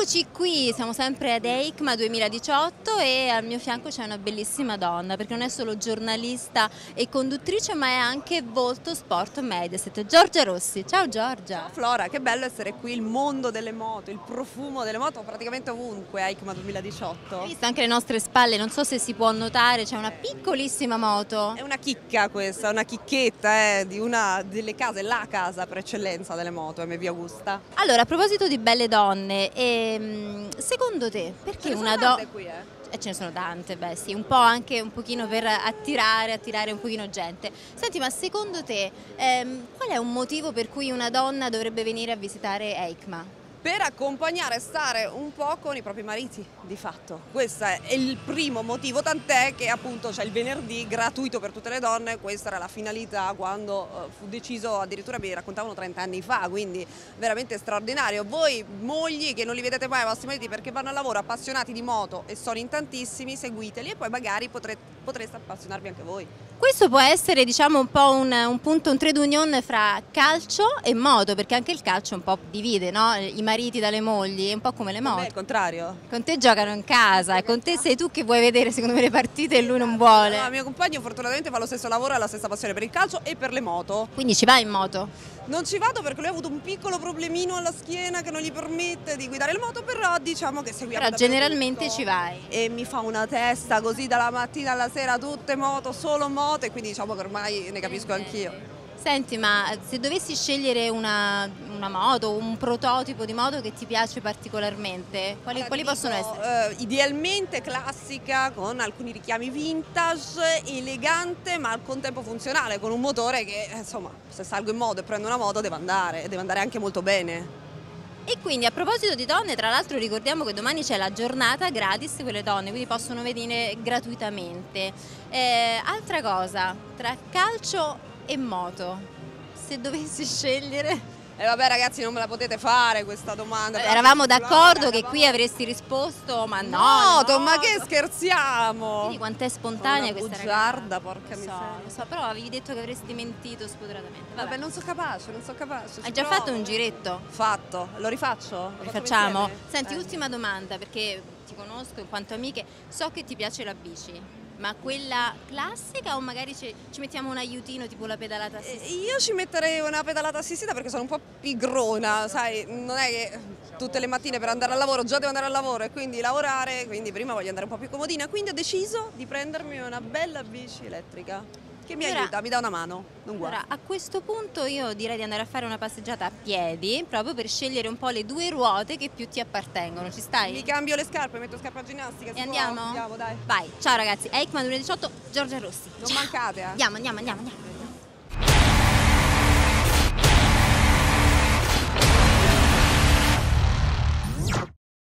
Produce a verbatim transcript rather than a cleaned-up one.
Eccoci qui, siamo sempre ad EICMA duemiladiciotto e al mio fianco c'è una bellissima donna, perché non è solo giornalista e conduttrice, ma è anche volto sport Mediaset, Giorgia Rossi. Ciao Giorgia! Ciao Flora, che bello essere qui, il mondo delle moto, il profumo delle moto praticamente ovunque a EICMA duemiladiciotto. Hai visto anche le nostre spalle, non so se si può notare, c'è una piccolissima moto. È una chicca questa, una chicchetta eh, di una delle case, la casa per eccellenza delle moto, M V Augusta. Allora, a proposito di belle donne, ehm, secondo te perché Ce ne una sono donna... tante qui, eh? E ce ne sono tante, beh sì, un po' anche un pochino per attirare, attirare un pochino gente. Senti, ma secondo te ehm, qual è un motivo per cui una donna dovrebbe venire a visitare EICMA? Per accompagnare e stare un po' con i propri mariti, di fatto. Questo è il primo motivo, tant'è che appunto c'è il venerdì gratuito per tutte le donne, questa era la finalità quando uh, fu deciso, addirittura mi raccontavano trenta anni fa, quindi veramente straordinario. Voi mogli che non li vedete mai ai vostri mariti perché vanno al lavoro appassionati di moto e sono in tantissimi, seguiteli e poi magari potrete, potreste appassionarvi anche voi. Questo può essere, diciamo, un po' un, un punto, un trade union fra calcio e moto, perché anche il calcio un po' divide, no? I mariti dalle mogli, è un po' come le moto. È il contrario. Con te giocano in casa e con te sei tu che vuoi vedere secondo me le partite e lui non vuole. No, il mio compagno fortunatamente fa lo stesso lavoro e ha la stessa passione per il calcio e per le moto. Quindi ci vai in moto? Non ci vado perché lui ha avuto un piccolo problemino alla schiena che non gli permette di guidare il moto, però diciamo che seguiamo. Però generalmente tutto. ci vai. E mi fa una testa così dalla mattina alla sera, tutte moto, solo moto, e quindi diciamo che ormai ne capisco anch'io. Senti, ma se dovessi scegliere una, una moto, un prototipo di moto che ti piace particolarmente, quali, Allora, quali ti possono dico, essere? Eh, idealmente classica, con alcuni richiami vintage, elegante ma al contempo funzionale, con un motore che insomma se salgo in moto e prendo una moto deve andare, e deve andare anche molto bene. E quindi a proposito di donne, tra l'altro ricordiamo che domani c'è la giornata gratis per le donne, quindi possono venire gratuitamente. Eh, altra cosa, tra calcio e moto, se dovessi scegliere... E vabbè ragazzi, non me la potete fare questa domanda. Eh, eravamo d'accordo che eravamo... qui avresti risposto ma no, moto, no, ma che scherziamo? Vedi quant'è spontanea Sono una questa bugiarda, ragazza. porca Lo so, miseria. lo so, però avevi detto che avresti mentito spudoratamente. Vabbè, Vabbè, non so capace, non so capace. hai già provo. fatto un giretto? Fatto, lo rifaccio? Lo Lo facciamo rifacciamo? insieme? Senti, Eh. ultima domanda, perché ti conosco in quanto amiche, so che ti piace la bici. Ma quella classica o magari ci, ci mettiamo un aiutino tipo la pedalata assistita? Eh, Io ci metterei una pedalata assistita perché sono un po' pigrona, sai, non è che tutte le mattine per andare al lavoro già devo andare al lavoro e quindi lavorare, quindi prima voglio andare un po' più comodina, quindi ho deciso di prendermi una bella bici elettrica che mi Allora- aiuta, mi dà una mano, non guarda. Allora, a questo punto io direi di andare a fare una passeggiata a piedi, proprio per scegliere un po' le due ruote che più ti appartengono. Ci stai? Mi cambio le scarpe, metto scarpa ginnastica. E si può? andiamo? Andiamo, dai. Vai, ciao ragazzi, EICMA duemiladiciotto, Giorgia Rossi. Non Ciao. mancate, eh. Andiamo, andiamo, andiamo, andiamo.